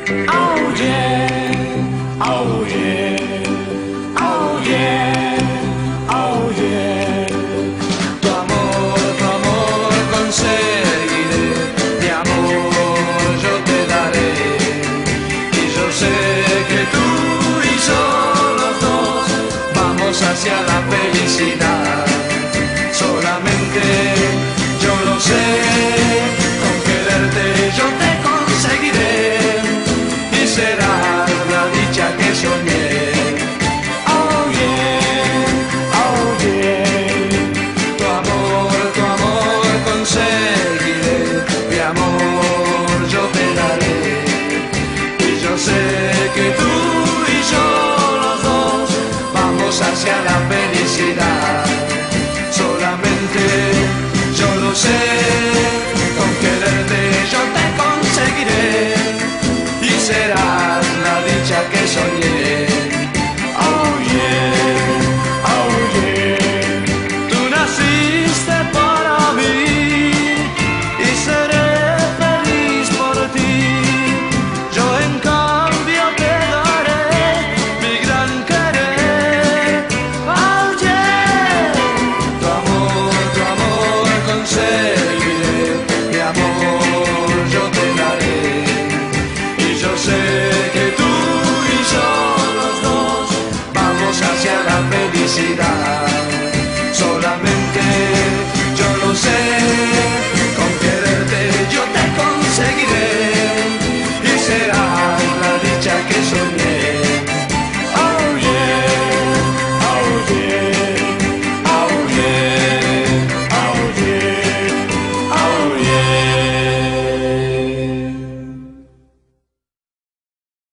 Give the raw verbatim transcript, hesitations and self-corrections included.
Oh yeah, oh yeah, oh yeah, oh yeah. Tu amor, tu amor conseguiré, mi amor yo te daré. Y yo sé que tú y yo los dos vamos hacia la felicidad. Solamente yo lo sé, con quererte yo te conseguiré y será la dicha que soñé. Oh yeah, oh yeah, tu amor, tu amor conseguiré, mi amor yo te daré. Y yo sé que tú y yo los dos vamos hacia la felicidad. Solamente yo lo sé, con quererte yo te conseguiré y serás la dicha que soñé. Oh yeah, oh yeah, tú naciste para mí y seré feliz por ti. Yo en cambio te daré mi gran querer. Oh yeah, tu amor, tu amor conseguiré, mi amor yo te daré. Y yo sé que tú y yo los dos vamos hacia la felicidad.